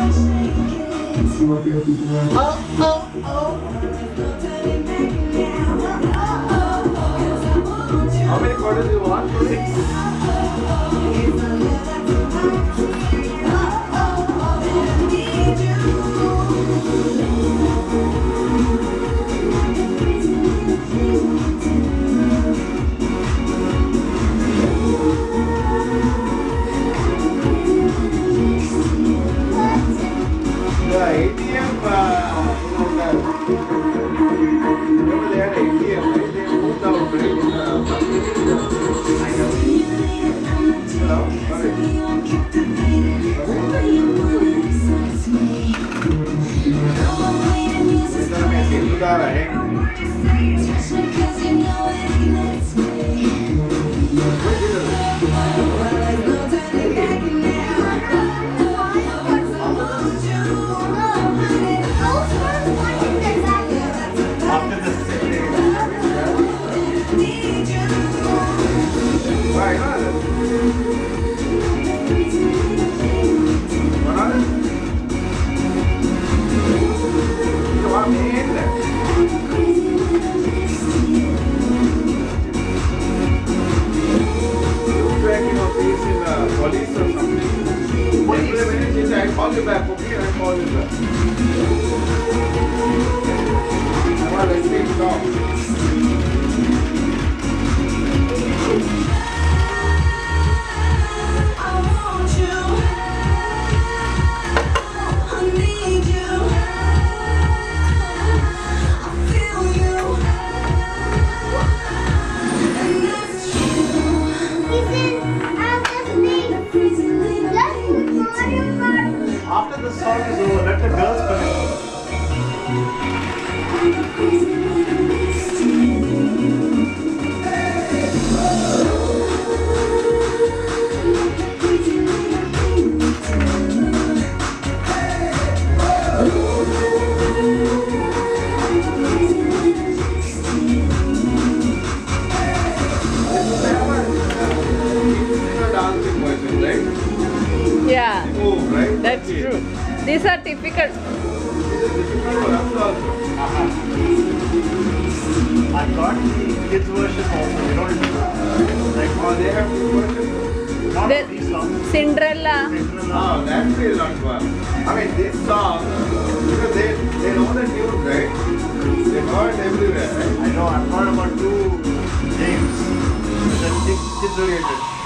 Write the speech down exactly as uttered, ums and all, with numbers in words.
Oh, oh, oh. How many quarters do you want? Six. The A T M, uh, you know, the, remember they had A T M, right? They moved out, right? In the, hello? Police or something. Police. I call you back, okay? I call you back. I want to speak talk. After the song is over, let the girls connect. Yeah, Move, right? that's Okay. true. These are typical. I got the kids version also. You know, like Oh, they have two versions. not The these songs. Cinderella. Oh, that will not work. I mean, this song, because they, they know the tune, right? They know it everywhere, right? I know. I'm not about two James. The kids oriented.